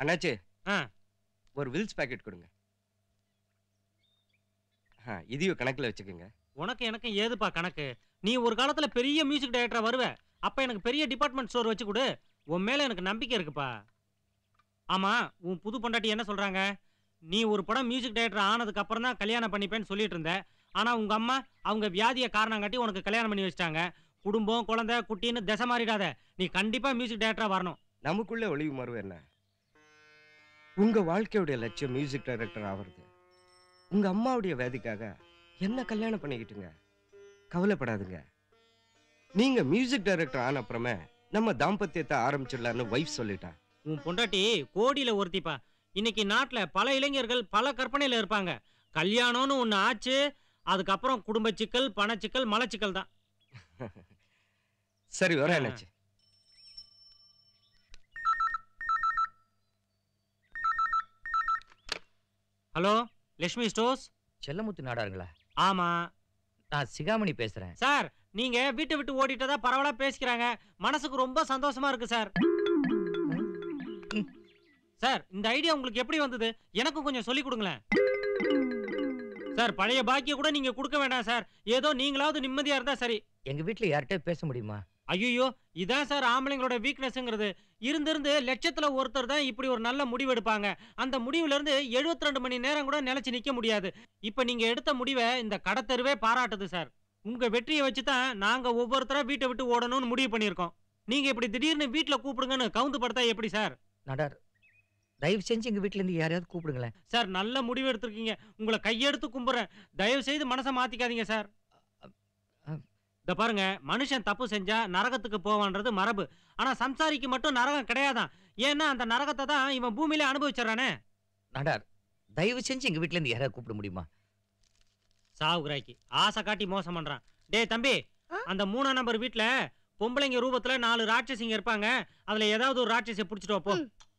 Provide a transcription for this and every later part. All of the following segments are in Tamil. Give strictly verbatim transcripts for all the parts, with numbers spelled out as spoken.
அண்ணாச்சி ஒரு வில்ஸ் பாக்கெட் கொடுங்க. இதையும் கணக்குல வச்சுக்கோங்க. உனக்கு எனக்கு ஏதுப்பா கணக்கு? நீ ஒரு காலத்துல பெரிய மியூசிக் டைரக்டரா வருவ. அப்ப எனக்கு பெரிய டிபார்ட்மெண்ட் ஸ்டோர் வச்சு கொடு. உன் மேல எனக்கு நம்பிக்கை இருக்குப்பா. ஆமா, உன் புது பொண்டாட்டி என்ன சொல்றாங்க? நீ ஒரு படம் மியூசிக் டைரக்டர் ஆனதுக்கு அப்புறம் தான் கல்யாணம் பண்ணிப்பேன்னு சொல்லிட்டு இருந்த. ஆனா உங்க அம்மா அவங்க வியாதியை காரணம் காட்டி உனக்கு கல்யாணம் பண்ணி வச்சிட்டாங்க. குடும்பம் குழந்தை குட்டின்னு திசை மாறிடாத. நீ கண்டிப்பா மியூசிக் டைரக்டரா வரணும். நமக்குள்ள ஒளிவு மறுவு என்ன? உங்க வாழ்க்கையுடைய லட்சியம் மியூசிக் டைரக்டர் ஆவறது. உங்க அம்மாவுடைய வேதிக்காக என்ன கல்யாணம் பண்ணிக்கிட்டுங்க. கவலைப்படாதுங்க. நீங்க மியூசிக் டைரக்டர் ஆன அப்புறமே நம்ம தாம்பத்தியத்தை ஆரம்பிச்சிடலான்னு வைஃப் சொல்லிட்டா. உன் பொண்டாட்டி கோடியில ஒருத்திப்பா. இன்னைக்கு நாட்டுல பல இளைஞர்கள் பல கற்பனையில இருப்பாங்க. கல்யாணம்னு ஒண்ணு ஆச்சு, அதுக்கப்புறம் குடும்ப சிக்கல், பணச்சிக்கல், மலச்சிக்கல் தான். சரி வர என்னாச்சு? Hello, Lakshmi stores. செல்லமுத்து நாடாருங்களா? ஆமா, நான் சிகாமணி பேசுறேன். சார், நீங்க வீட்டை விட்டு ஓடிட்டதா பரவலா பேசிக்கிறாங்க. மனசுக்கு ரொம்ப சந்தோஷமா இருக்கு சார். சார், இந்த ஐடியா உங்களுக்கு எப்படி வந்தது? எனக்கும் கொஞ்சம் சொல்லி கொடுங்களேன். சார், பழைய பாக்கிய கூட நீங்க கொடுக்க வேண்டாம் சார். ஏதோ நீங்களாவது நிம்மதியா இருந்தா சரி. எங்க வீட்டுல யார்கிட்ட பேச முடியுமா? ஐயோ, இதான் சார் ஆம்பளைங்களோட வீக்னஸ்ங்கிறது. இருந்திருந்து லட்சத்துல ஒருத்தர் தான் இப்படி ஒரு நல்ல முடிவு எடுப்பாங்க. அந்த முடிவுல இருந்து எழுபத்தி ரெண்டு மணி நேரம் கூட நிலைச்சு நிக்க முடியாது. இப்ப நீங்க எடுத்த முடிவை இந்த கடத்தெருவே பாராட்டுது சார். உங்க வெற்றியை வச்சுதான் நாங்க ஒவ்வொருத்தரா வீட்டை விட்டு ஓடணும்னு முடிவு பண்ணிருக்கோம். நீங்க இப்படி திடீர்னு வீட்டுல கூப்பிடுங்கன்னு கவுந்து படுத்தா எப்படி சார்? நடார், தயவு செஞ்சு எங்க வீட்டுல இருந்து யாரையாவது கூப்பிடுங்களேன் சார். நல்ல முடிவு எடுத்திருக்கீங்க. உங்களை கையெடுத்து கும்புறேன். தயவு செய்து மனசை மாத்திக்காதீங்க சார். இத பாருங்க, மனுஷன் தப்பு செஞ்சா நரகத்துக்கு போவான்றது மரபு. ஆனா சம்சாரிக்கு மட்டும் நரகம் கிடையாதான். ஏன்னா அந்த நரகத்தை தான் இவன் பூமியில அனுபவிச்சானே. நடார், தயவு செஞ்சு எங்க வீட்டுல இருந்து யாராவது கூப்பிட முடியுமா? சாவுராய்க்கு ஆசை காட்டி மோசம் பண்றான். டேய் தம்பி, அந்த மூணாம் நம்பர் வீட்டுல பொம்பளைங்க ரூபத்துல நாலு ராட்சசிங்க இருப்பாங்க. அதுல ஏதாவது ஒரு ராட்சசியை புடிச்சிட்டு வா போ.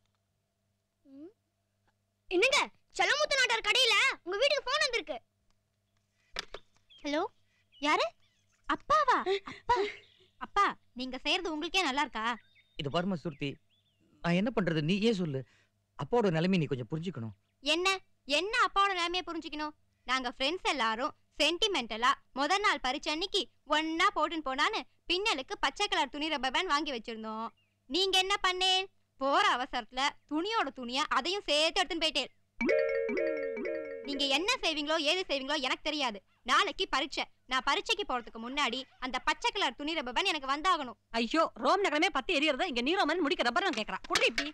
என்னங்க, செல்லமுத்து நாட்டார் கடையில உங்க வீட்டுக்கு போன் வந்திருக்கு. ஹலோ, யாரு? அப்பாவா? அப்பா அப்பா, நீங்க செய்யறது உங்களுக்கே நல்லா இருக்கா? இது பர்ம சுர்த்தி, நான் என்ன பண்றது நீயே சொல்லு. அப்பாவோட நிலைமை நீ கொஞ்சம் புரிஞ்சுக்கணும். என்ன என்ன அப்பாவோட நிலைமையை புரிஞ்சுக்கணும்? நாங்க ஃப்ரெண்ட்ஸ் எல்லாரும் சென்டிமெண்டலா முதல் நாள் பரிச்சை அன்னைக்கு ஒன்னா போட்டுன்னு போனான்னு பின்னலுக்கு பச்சை கலர் துணி ரப்பர் பேண்ட் வாங்கி வச்சிருந்தோம். நீங்க என்ன பண்ணேன்? போற அவசரத்துல துணியோட துணியா அதையும் சேர்த்து எடுத்துன்னு போயிட்டேன். நீங்க என்ன செய்வீங்களோ ஏது செய்வீங்களோ எனக்கு தெரியாது. நாளைக்கு பரீட்சை. நான் பரீட்சைக்கு போறதுக்கு முன்னாடி அந்த பச்சை கலர் துணி ரப்பர் பேண்ட் எனக்கு வந்தாகணும். ஐயோ, ரோம் நகரமே பத்து எரியறத இங்க நீரோமன் முடிக்க ரப்பர் நான் கேக்குறா. குடி இப்படி.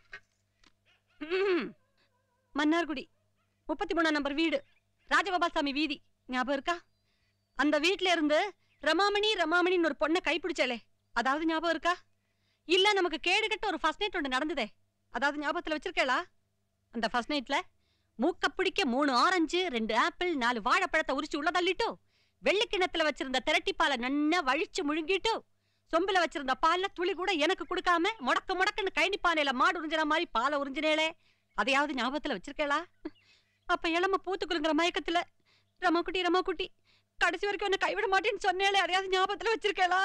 மன்னார்குடி முப்பத்தி மூணாம் நம்பர் வீடு, ராஜகோபால்சாமி வீதி. ஞாபகம் இருக்கா? அந்த வீட்டுல இருந்து ரமாமணி ரமாமணின்னு ஒரு பொண்ணை கைப்பிடிச்சாலே, அதாவது ஞாபகம் இருக்கா? இல்ல நமக்கு கேடு கட்ட ஒரு ஃபர்ஸ்ட் நைட் ஒன்று நடந்ததே, அதாவது ஞாபகத்துல வச்சிருக்கேளா? அந்த ஃபர்ஸ்ட் நைட்ல மூக்க பிடிக்க மூணு ஆரஞ்சு, ரெண்டு ஆப்பிள், நாலு வாழைப்பழத்தை உரிச்சு உள்ள தள்ளிட்டு, வெள்ளிக்கிணத்துல வச்சிருந்த திரட்டிப்பாலை நன்னா வழிச்சு முழுங்கிட்டு, சொம்புல வச்சிருந்த பால்ல துளி கூட எனக்கு கொடுக்காம முடக்க முடக்குன்னு கைனிப்பானையில மாடு உறிஞ்சின மாதிரி பாலை உறிஞ்சினேளே, அதையாவது ஞாபகத்துல வச்சிருக்கேளா? அப்ப இளம பூத்துக்குளுங்கிற மயக்கத்துல ரமா குட்டி ரமா குட்டி கடைசி வரைக்கும் என்ன கைவிட மாட்டேன்னு சொன்னேளே, அதையாவது ஞாபகத்துல வச்சிருக்கேளா?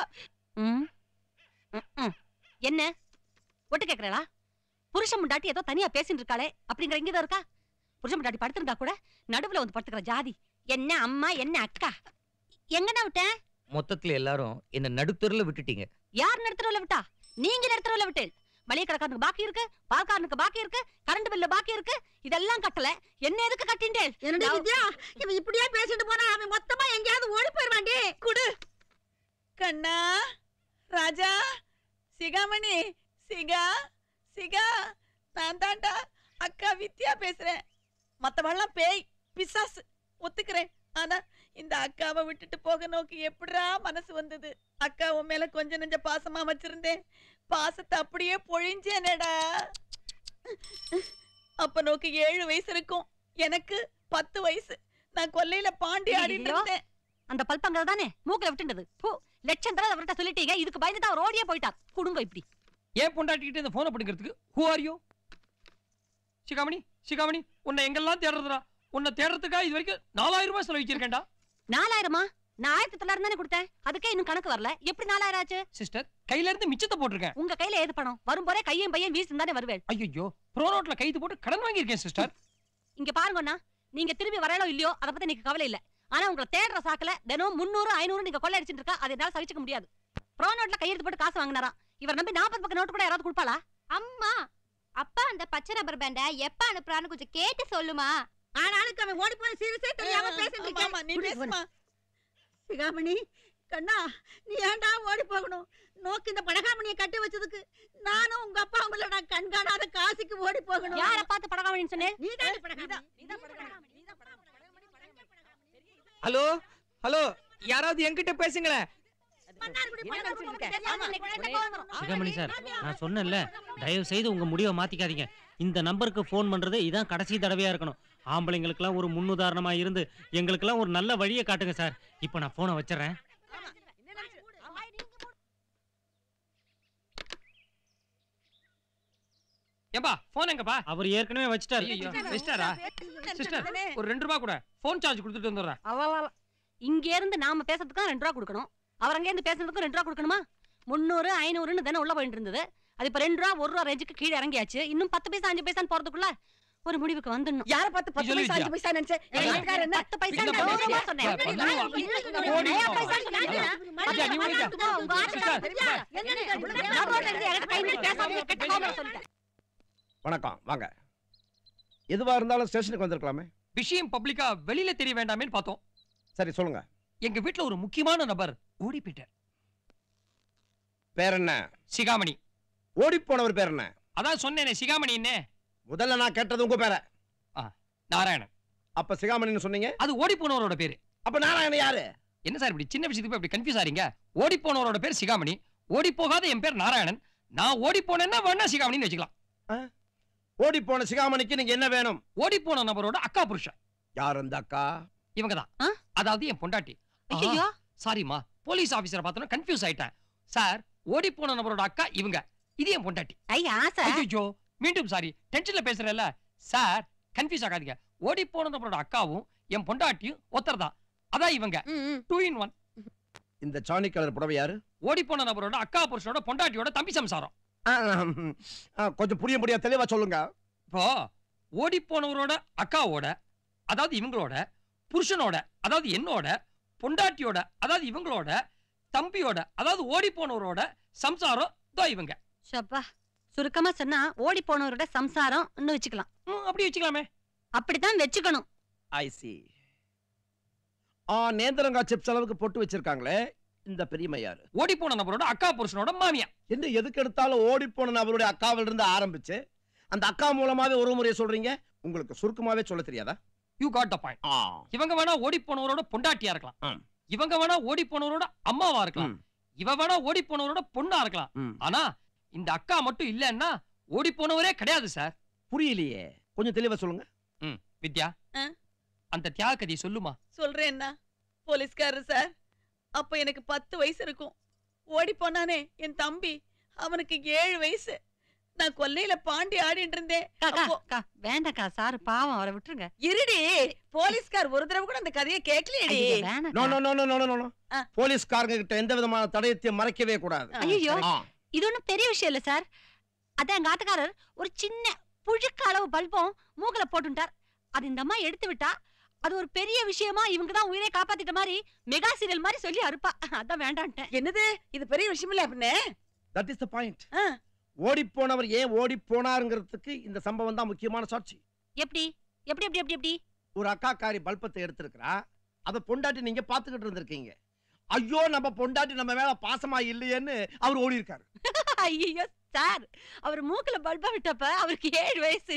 என்ன ஒட்டு கேக்குறா? புருஷன் முண்டாட்டி ஏதோ தனியா பேசிட்டு இருக்காளே அப்படிங்கிற இங்கதான் இருக்கா? புருஷன் முண்டாட்டி படுத்திருந்தா கூட நடுவுல வந்து படுத்துக்கிற ஜாதி. என்ன அம்மா என்ன அக்கா? எங்கண்ணா விட்டேன்? மொத்தத்துல எல்லாரும் என்ன நடுத்தருல விட்டுட்டீங்க. யார் நடுத்தருல விட்டா? நீங்க நடுத்தருல விட்டு. மளிகை கடைக்காரனுக்கு பாக்கி இருக்கு, பால்காரனுக்கு பாக்கி இருக்கு, கரண்ட் பில்ல பாக்கி இருக்கு. இதெல்லாம் கட்டல, என்ன எதுக்கு கட்டிண்டே? என்னடா வித்யா, இவன் இப்படியே பேசிட்டு போனா அவன் மொத்தமா எங்கயாவது ஓடி போயிடுவாண்டி. குடு கண்ணா. ராஜா, சிகாமணி, சிகா சிகா, நான் தாண்டா அக்கா வித்யா பேசுறேன். மத்தவெல்லாம் பேய் பிசாசு ஒத்துக்கிறேன். ஆனா இந்த அக்காவை விட்டுட்டு போக நோக்கி எப்படிரா மனசு வந்தது? அக்கா உன் மேல கொஞ்சம் நெஞ்ச பாசமா வச்சிருந்தேன், பாசத்தை அப்படியே பொழிஞ்சேனடா. அப்ப நோக்கி ஏழு வயசு இருக்கும், எனக்கு பத்து வயசு. நான் கொல்லையில பாண்டி ஆடிட்டு இருந்தேன். அந்த பல்பங்கர் தானே மூக்கல விட்டுண்டது. லட்சம் தடவை அவர்கிட்ட சொல்லிட்டீங்க, இதுக்கு பயந்து தான் ரோடியே போயிட்டா. குடுங்க இப்படி. ஏன் பொண்டாட்டிக்கிட்டு இந்த போனை பிடிக்கிறதுக்கு? Who are you? Sigamani, Sigamani, உன்னை எங்கெல்லாம் தேடுறதுடா? உன்னை தேடுறதுக்கா இது வரைக்கும் நாலாயிரம் ரூபாய் செலவிச்சிருக்கேன்டா. நாலாயிரமா? நான் ஆயிரத்தி தொள்ளாயிரம் தானே கொடுத்தேன், அதுக்கே இன்னும் கணக்கு வரல. எப்படி நாலாயிரம் ஆச்சு? சிஸ்டர், கையில இருந்து மிச்சத்தை போட்டிருக்கேன். உங்க கையில ஏது பணம்? வரும் போதே கையும் பையன் வீசி தானே வருவேன். ஐயோ, ப்ரோ நோட்ல கைது போட்டு கடன் வாங்கியிருக்கேன் சிஸ்டர். இங்க பாருங்கண்ணா, நீங்க திரும்பி வரலோ இல்லையோ அதை பத்தி எனக்கு கவலை இல்ல. ஆனா உங்களை தேடுற சாக்குல தினம் முன்னூறு ஐநூறு நீங்க கொள்ளை அடிச்சுட்டு இருக்கா, அதை என்னால சகிச்சுக்க முடியாது. ப்ரோ நோட்ல கையெழுத்து போட்டு காசு வாங்கினாரா? இவர் நம்பி நாற்பது பக்கம் நோட்டு கூட யாராவது கொடுப்பாளா? அம்மா, அப்பா அந்த பச்சை ரப்பர் பேண்ட எப்ப அனுப்புறான்னு கொஞ்சம் கேட்டு சொல்லுமா. ஆனாலும் அவன் ஓடி போன சீரியஸே தெரியாம பேசிட்டு இருக்கேன். நீ பேசுமா. சிகாமணி கண்ணா, நீ ஏன்டா ஓடி போகணும்? நோக்கு இந்த படகாமணியை கட்டி வச்சதுக்கு நானும் உங்க அப்பா உங்களை நான் கண்காணாத காசிக்கு ஓடி போகணும். யார பார்த்து படகாமணின்னு சொன்னேன்? நீதான் படகாமணி. ஹலோ ஹலோ, யாராவது என்கிட்ட பேசுங்களேன். சிகாமணி சார், நான் சொன்னேன்ல, தயவு செய்து உங்க முடிவை மாத்திக்காதீங்க. இந்த நம்பருக்கு போன் பண்றது இதான் கடைசி தடவையா இருக்கணும். ஆம்பளைங்களுக்கெல்லாம் ஒரு முன்னுதாரணமா இருந்து எங்களுக்கெல்லாம் ஒரு நல்ல வழியை காட்டுங்க சார். இப்போ நான் போனை வச்சிடறேன். ஏப்பா போன் எங்கப்பா? அவர் ஏற்கனவே வச்சிட்டாரு. ஐயோ, வெஸ்டரா? சிஸ்டர், ஒரு ரெண்டு ரூபாய் கூட போன் சார்ஜ் கொடுத்துட்டு வந்துடுறேன். அவ இங்க இருந்து நாம பேசுறதுக்கு ரெண்டு ரூபா கொடுக்கணும், அவர் அங்க இருந்து பேசுறதுக்கு ரெண்டு ரூபா கொடுக்கணுமா? முன்னூறு ஐநூறுன்னு தானே உள்ள போயிட்டு இருந்தது. அது இப்ப ரெண்டு ரூபா ஒரு ரூபா ரேஞ்சுக்கு கீழே இறங்கியாச்சு. இன்னும் பத்து பைசா அஞ்சு பைசான்னு போறதுக்குள்ள ஒரு முடிவுக்கு வந்துடணும். யார பார்த்து பத்து பைசா அஞ்சு பைசா நினைச்சேன்? பத்து பைசா கௌரவமா சொன்னேன். நயா பைசா சொன்னாங்க. ஐயா, நீ வாங்க. உங்க ஆட்டா நரோட இருந்து எனக்கு கை நீட்டி பேசாதீங்க, கெட்ட கோபம் சொல்லிட்டேன். வணக்கம், வாங்க. எதுவா இருந்தாலும் ஸ்டேஷனுக்கு வந்திருக்கலாமே. விஷயம் பப்ளிக்கா வெளியில தெரிய வேண்டாமேன்னு பார்த்தோம். சரி சொல்லுங்க. எங்க வீட்ல ஒரு முக்கியமான நபர் ஓடி போயிட்டார். பேர் என்ன? சிகாமணி. ஓடி போனவர் பேர் என்ன? அதான் சொன்னேனே, சிகாமணின்னு. முதல்ல நான் கேட்டது உங்க பேரை. நாராயணன். அப்ப சிகாமணின்னு சொன்னீங்க. அது ஓடி போனவரோட பேரு. அப்ப நாராயணன் யாரு? என்ன சார் இப்படி சின்ன விஷயத்துக்கு அப்படி கன்ஃபியூஸ் ஆறீங்க? ஓடி போனவரோட பேர் சிகாமணி, ஓடி போகாத என் பேர் நாராயணன். நான் ஓடி போனேன்னா வேணா சிகாமணின்னு வச்சுக்கலாம். ஓடி போன சிகாமணிக்கு நீங்க என்ன வேணும்? ஓடி போன நபரோட அக்கா புருஷன். யார் அந்த அக்கா? இவங்கதான், அதாவது என் பொண்டாட்டி. ஐயோ, சாரிமா, போலீஸ் ஆபீசரை பார்த்தோம் கன்ஃபியூஸ் ஆயிட்டேன். சார், ஓடி போன நபரோட அக்கா இவங்க, இது என் பொண்டாட்டி. ஐயா சார். ஐயோ, மீண்டும் சாரி, டென்ஷன்ல பேசுறேன்ல சார், கன்ஃபியூஸ் ஆகாதீங்க. ஓடி போன நபரோட அக்காவும் என் பொண்டாட்டியும் ஒருத்தர் தான், அதான் இவங்க. Two in one. இந்த சாணி கலர் புடவை யாரு? ஓடி போன நபரோட அக்கா புருஷனோட பொண்டாட்டியோட தம்பி சம்சாரம். கொஞ்சம் புரிய முடியா தெளிவா சொல்லுங்க. இப்போ ஓடி போனவரோட அக்காவோட, அதாவது இவங்களோட புருஷனோட, அதாவது என்னோட பொண்டாட்டியோட, அதாவது இவங்களோட தம்பியோட, அதாவது ஓடி போனவரோட சம்சாரம் தான் இவங்க. சப்பா, சுருக்கமா சொன்னா ஓடி போனவரோட சம்சாரம் இன்னும் வச்சுக்கலாம். அப்படி வச்சுக்கலாமே. அப்படித்தான் வச்சுக்கணும். ஐ சி. ஆ, நேந்திரங்கா சிப்ஸ் அளவுக்கு போட்டு வச்சிருக்காங்களே, இந்த பெரியம்மா யாரு? ஓடி போன நபரோட அக்கா புருஷனோட மாமியா. என்ன எதுக்கு எடுத்தாலும் ஓடி போன அவருடைய அக்காவில இருந்து ஆரம்பிச்சு அந்த அக்கா மூலமாவே ஒரு முறையை சொல்றீங்க. உங்களுக்கு சுருக்கமாவே சொல்ல தெரியாதா? You got the point. இவங்க வேணா ஓடி போனவரோட பொண்டாட்டியா இருக்கலாம், இவங்க வேணா ஓடி போனவரோட அம்மாவா இருக்கலாம், இவ வேணா ஓடி போனவரோட பொண்ணா இருக்கலாம். ஆனா இந்த அக்கா மட்டும் இல்லன்னா ஓடி போனவரே கிடையாது சார். புரியலையே, கொஞ்சம் தெளிவா சொல்லுங்க. ம், வித்யா, அந்த தியாக கதை சொல்லுமா. சொல்றேன்னா போலீஸ்காரர் சார், அப்ப எனக்கு பத்து வயசு இருக்கும். ஓடி போனானே என் தம்பி, அவனுக்கு ஏழு வயசு. நான் கொல்லையில பாண்டி ஆடிட்டு இருந்தேன். வேண்டாக்கா சார், பாவம், அவரை விட்டுருங்க. இருடி, போலீஸ்கார் ஒரு தடவை கூட அந்த கதையை கேட்கலையடி. No no no no no no. போலீஸ்காரங்க கிட்ட எந்த விதமான தடயத்தையும் மறைக்கவே கூடாது. ஐயோ, இது ஒண்ணும் பெரிய விஷயம் இல்ல சார். அதான் எங்க ஆத்துக்காரர் ஒரு சின்ன புழுக்க அளவு பல்பம் மூக்கல போட்டுட்டார். அது இந்த அம்மா எடுத்து விட்டா அது ஒரு பெரிய விஷயமா இவங்கதான் உயிரை காப்பாத்திட்ட மாதிரி மெகா சீரியல் மாதிரி சொல்லி அறுப்பா. அதான் வேண்டான்ட்டேன். என்னது, இது பெரிய விஷயம் இல்ல அப்படின்னு? That is the point. ஓடி போனவர் ஏன் ஓடி போனாருங்கிறதுக்கு இந்த சம்பவம் தான் முக்கியமான சாட்சி. எப்படி எப்படி எப்படி எப்படி எப்படி ஒரு அக்காக்காரி பல்பத்தை எடுத்திருக்கிறா, அத பொண்டாட்டி நீங்க பாத்துக்கிட்டு இருந்திருக்கீங்க. ஐயோ, நம்ம பொண்டாட்டி நம்ம மேல பாசமா இல்லையேன்னு அவர் ஓடி இருக்காரு. ஐயோ சார், அவர் மூக்கல பல்பா விட்டப்ப அவருக்கு ஏழு வயசு.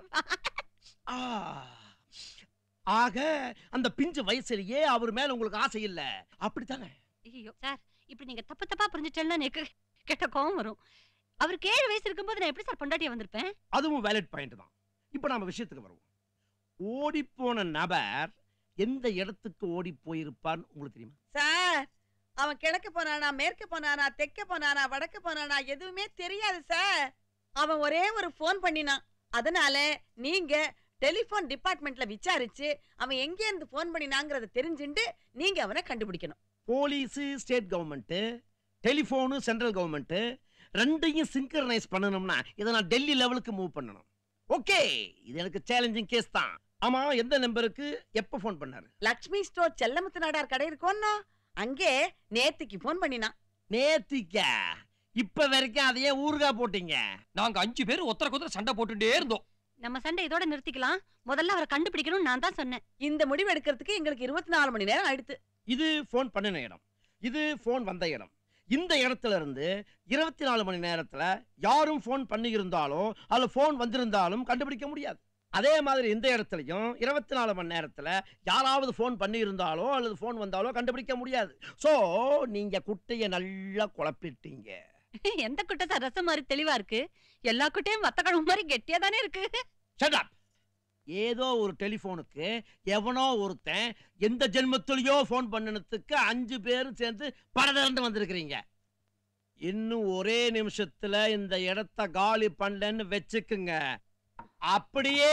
ஆக அந்த பிஞ்சு வயசுலயே அவர் மேல உங்களுக்கு ஆசை இல்ல, அப்படித்தானே? ஐயோ சார், இப்படி நீங்க தப்பு தப்பா புரிஞ்சுட்டேன்னா எனக்கு கெட்ட கோவம் வரும். அவருக்கு ஏழு வயசு இருக்கும்போது நான் எப்படி சார் பொண்டாட்டியா வந்திருப்பேன்? அதுவும் வேலிட் பாயிண்ட் தான். இப்ப நாம விஷயத்துக்கு வருவோம். ஓடி போன நபர் எந்த இடத்துக்கு ஓடி போயிருப்பான்னு உங்களுக்கு தெரியுமா? சார், அவன் கிழக்கு போனானா, மேற்கு போனானா, தெற்க போனானா, வடக்கு போனானா எதுவுமே தெரியாது சார். அவன் ஒரே ஒரு போன் பண்ணினான். அதனால நீங்க டெலிபோன் டிபார்ட்மெண்ட்ல விசாரிச்சு அவன் எங்க இருந்து போன் பண்ணினாங்கறத தெரிஞ்சுண்டு நீங்க அவனை கண்டுபிடிக்கணும். Police state government, telephone central government ரெண்டையும் சிங்க்ரனைஸ் பண்ணணும்னா இதை நான் டெல்லி லெவலுக்கு மூவ் பண்ணணும். ஓகே, இது எனக்கு சேலஞ்சிங் கேஸ் தான். ஆமா, எந்த நம்பருக்கு எப்ப போன் பண்ணாரு? லக்ஷ்மி ஸ்டோர் செல்லமுத்து நாடார் கடை இருக்கோன்னா அங்கே நேத்திக்கு போன் பண்ணினான். நேத்திக்கா? இப்ப வரைக்கும் அதையே ஊருகா போட்டீங்க. நாங்க அஞ்சு பேர் ஒத்தர கொத்தர சண்டை போட்டுட்டே இருந்தோம். நம்ம சண்டை இதோட நிறுத்திக்கலாம். முதல்ல அவரை கண்டுபிடிக்கணும் நான் தான் சொன்னேன். இந்த முடிவு எடுக்கிறதுக்கு எங்களுக்கு இருபத்தி நாலு மணி நேரம் ஆயிடுத்து. இது போன் பண்ணின இடம், இது போன் வந்த இடம். இந்த இடத்துல இருந்து இருபத்தி நாலு மணி நேரத்துல யாரும் போன் பண்ணி இருந்தாலும் அல்ல போன் வந்திருந்தாலும் கண்டுபிடிக்க முடியாது. அதே மாதிரி இந்த இடத்துலயும் இருபத்தி நாலு மணி நேரத்துல யாராவது போன் பண்ணி இருந்தாலோ அல்லது போன் வந்தாலோ கண்டுபிடிக்க முடியாது. சோ நீங்க குட்டைய நல்லா குழப்பிட்டீங்க. எந்த குட்டை சார் ரசம் மாதிரி தெளிவா இருக்கு? எல்லா குட்டையும் வத்த குழம்பு மாதிரி கெட்டியா தானே இருக்கு. Shut up. ஏதோ ஒரு டெலிபோனுக்கு எவனோ ஒருத்தன் எந்த ஜென்மத்திலயோ போன் பண்ணனதுக்கு அஞ்சு பேரும் சேர்ந்து படதண்டு வந்திருக்கிறீங்க. இன்னும் ஒரே நிமிஷத்துல இந்த இடத்த காலி பண்ணலன்னு வச்சுக்குங்க, அப்படியே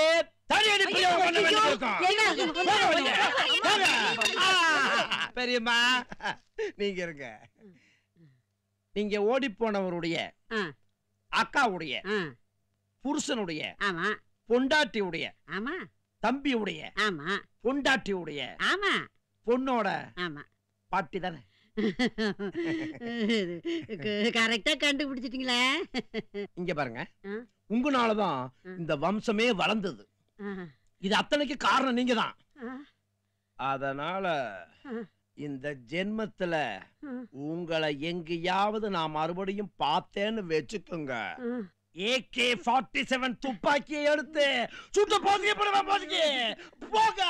பெரியம்மா நீங்க இருங்க. நீங்க ஓடி போனவருடைய அக்காவுடைய புருஷனுடைய பொண்டாட்டியுடைய தம்பியுடைய பொண்டாட்டியுடைய பொண்ணோட பாட்டி தானே? கரெக்டா கண்டுபிடிச்சிட்டீங்களே. இங்க பாருங்க, உங்களாலதான் இந்த வம்சமே வளர்ந்தது. இது அத்தனைக்கு காரணம் நீங்க தான். அதனால இந்த ஜென்மத்துல உங்களை எங்கேயாவது நான் மறுபடியும் பார்த்தேன்னு வச்சுக்கோங்க, ஏ கே நாற்பத்தி ஏழு துப்பாக்கியை எடுத்து சுட்டு போதுங்க போக